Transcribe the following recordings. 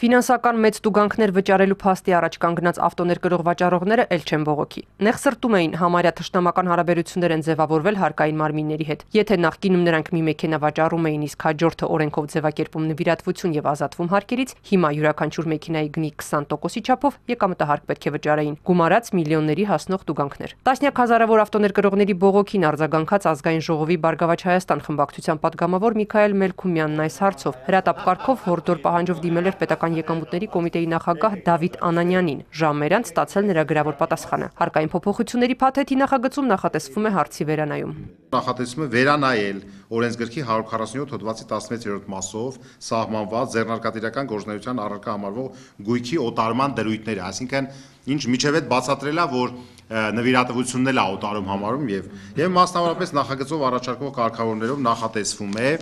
Ֆինանսական մեծ տուգանքներ վճարելու փաստի առաջ կանգնած ավտոներկրող վաճառողները էլ չեն բողոքի։ Նեղսրտում էին համարյա թշնամական հարաբերություններ են ձևավորվել հարկային մարմինների հետ։ Եթե նախկինում նրանք մի մեքենա վաճառում էին, իսկ հաջորդը օրենքով ձևակերպում նվիրատվություն եւ ազատվում հարկերից, հիմա յուրաքանչյուր մեքենայի գնի 20%-ի չափով եկամտահարկ պետք է վճարեին, գումարած միլիոնների հասնող տուգանքներ։ Տասնյակ հազարավոր ավտոներկրողների բողոքին արձագանքած Ազգային ժողովի Բարգավաճ Հայաստան խմբակցության падգամավոր Միքայել Մելքումյանն այս հարցով հրատապ կարգով հորդոր պահանջով դիմել էր պետական եկամուտների կոմիտեի նախագահ Դավիթ Անանյանին, ժամերant ստացել նրա գրավոր պատասխանը։ Հարկային փոփոխությունների փաթեթի նախագծում նախատեսվում է հարցի վերանայում։ Նախատեսվում է վերանայել օրենսգրքի 147 հոդվածի 16-րդ մասով սահմանված ձեռնարկատիրական գործունեության առարկա համարվող գույքի օտարման դրույթները, այսինքն ինչ միջև այդ բացատրել է, որ նվիրատվությունն էլ է օտարում համարում եւ մասնավորապես նախագծով առաջարկվող կարգավորներով նախատեսվում է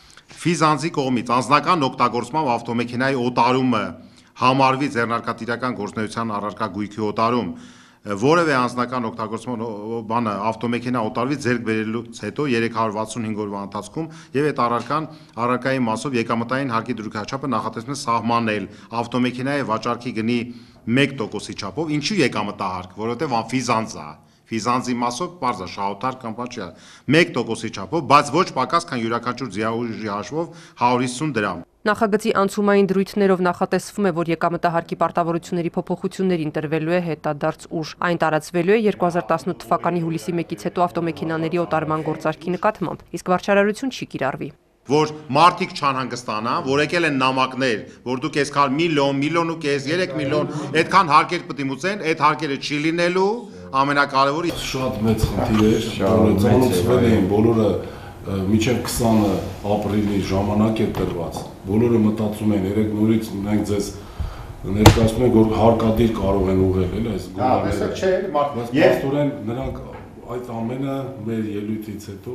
ֆիզանձի կողմից անձնական օգտագործմամբ ավտոմեքենայի օտարումը համարվի ձեռնարկատիրական գործունեության առարկա գույքի օտարում, որևէ անձնական օգտագործման բանը ավտոմեքենա օտարվի ձեռք բերելուց հետո 365 օրվա ընթացքում եւ այդ առարկայի մասով եկամտային հարկի դրույքաչափը նախատեսվում է սահմանել ավտոմեքենայի վաճառքի գնի 1%-ի չափով, ինչու եկամտահարկ, որովհետեւ անֆիզանձ է։ Ֆիզանձի մասով բարձր շահութար կամ բաճա 1%-ի չափով, բայց ոչ պակաս, քան յուրաքանչյուր ձիաուժի հաշվով 150 դրամ։ Նախագծի անցումային դրույթներով նախատեսվում է, որ եկամտահարկի պարտավորությունների փոփոխություններին տրվելու է հետադարձ ուժ։ Այն տարածվելու է 2018 թվականի հուլիսի 1-ից հետո ավտոմեքենաների օտարման գործարքի նկատմամբ, իսկ վարչարարություն չի կիրառվի։ Որ մարդիկ չանհանգստանան, որ եկել են նամակներ, որ դուք այսքան միլիոն ու կես, 3 միլիոն, այդքան հարկեր պետք է մուծեն, այդ հարկերը չի լինելու, ամենակարևորը շատ մեծ խնդիր էր, ծանոթվել էին բոլորը մինչև 20 ապրիլի ժամանակ է տրված։ Բոլորը մտածում են, երեք նորից մենք ձեզ ներկայացնում ենք, որ հարկադիր կարող են ուղղել, էլ այս գումարները։ Չէ, փաստորեն նրանք այդ ամենը մեր ելույթից հետո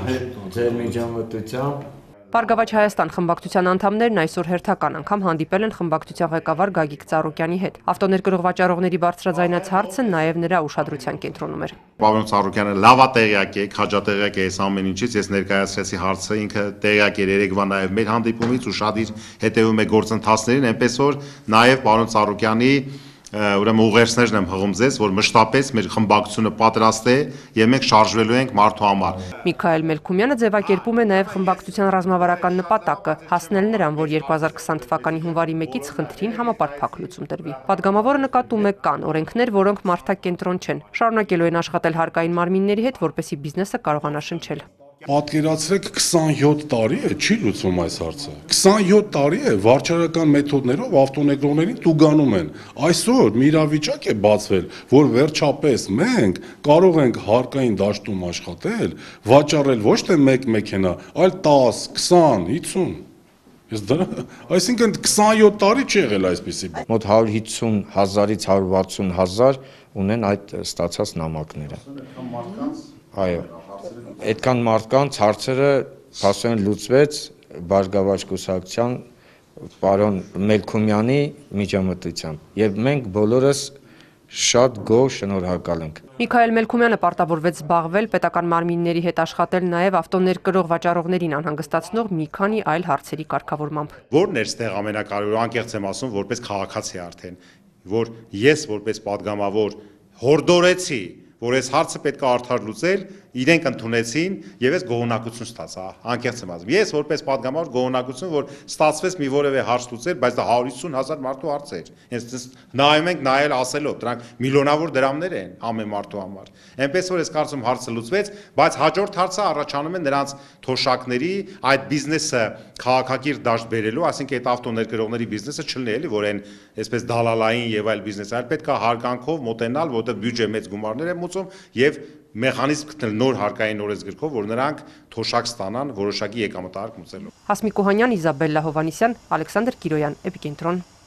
ձեր միջամտությամբ Բարգավաճ Հայաստան խմբակցության անդամներն այսօր հերթական անգամ հանդիպել են խմբակցության ղեկավար Գագիկ Ծառուկյանի հետ։ Ավտոներկրող վաճառողների բարձրաձայնած հարցը նաև նրա ուշադրության կենտրոնում էր։ Պարոն Ծառուկյանը լավատեղյակ է, քաջատեղյակ է այս ամեն ինչից, ես ներկայացրեցի հարցը, ինքը տեղյակ էր երեկվա նաև մեր հանդիպումից ու շատ իր հետևում է գործընթացներին, այնպես որ նաև պարոն Ծառուկյանի ուրեմն ուղերձներն եմ հղում ձեզ, որ մշտապես մեր խմբակցությունը պատրաստ է եւ մենք շարժվելու ենք մարդու համար։ Միքայել Մելքումյանը ձևակերպում է նաեւ խմբակցության ռազմավարական նպատակը՝ հասնել նրան, որ 2020 թվականի հունվարի 1-ից խնդրին համապարփակ լուծում տրվի։ Պատգամավորը նկատում է կան օրենքներ, որոնք մարդակենտրոն չեն, շարունակելու են աշխատել հարկային մարմինների հետ, որպեսզի բիզնեսը կարողանա շնչել։ Պատկերացրեք 27 տարի է, չի լուծվում այս հարցը։ 27 տարի է վարչարական մեթոդներով ավտոներկրողներին տուգանում են։ Այսօր մի իրավիճակ է բացվել, որ վերջապես մենք կարող ենք հարկային դաշտում աշխատել, վաճառել ոչ թե մեկ մեքենա, այլ 10, 20, 50։ Այսինքն 27 տարի չի եղել այսպիսի բան։ Մոտ 150 հազարից 160 հազար ունեն այդ ստացած նամակները։ Այո։ Այդքան մարդկանց հարցերը փաստորեն լուծվեց Բարգավաճ կուսակցության պարոն Մելքումյանի միջամտությամբ եւ մենք բոլորս շատ գոհ շնորհակալ ենք։ Միքայել Մելքումյանը պարտավորվեց զբաղվել պետական մարմինների հետ աշխատել նաեւ ավտոներկրող վաճառողներին անհանգստացնող մի քանի այլ հարցերի կարգավորմամբ։ Որն էր ստեղ ամենակարևորը, անկեղծ եմ ասում, որպես քաղաքացի արդեն, որ ես որպես падգամավոր հորդորեցի, որ այս հարցը պետք է արդար լուծել, իրենք ընդունեցին եւ ես գոհունակություն ստացա, անկեղծ եմ ասում։ Ես որպես падգամավոր գոհունակություն, որ ստացվեց մի որևէ հարց լուծել, բայց դա 150,000 մարդու հարց էր։ Հենց նայում ենք նայել ասելով, դրանք միլիոնավոր դրամներ են ամեն մարդու համար։ Այնպես որ ես կարծում հարցը լուծվեց, բայց հաջորդ հարցը առաջանում է նրանց թոշակների այդ բիզնեսը քաղաքակիրթ դաշտ բերելու, այսինքն այդ ավտոներկրողների բիզնեսը չլինի էլի, որ այն այսպես դալալային եւ այլ բիզնես, այլ պետք է հարգանքով մոտենալ, որտեղ բյուջե մեծ գումարներ է մուծում եւ մեխանիզմ գտնել նոր հարկային օրենսգրքով, որ նրանք թոշակ ստանան որոշակի եկամտահարկ մուծելու։ Հասմիկ Օհանյան, Իզաբելլա Հովանիսյան, Ալեքսանդր Կիրոյան, Էպիկենտրոն։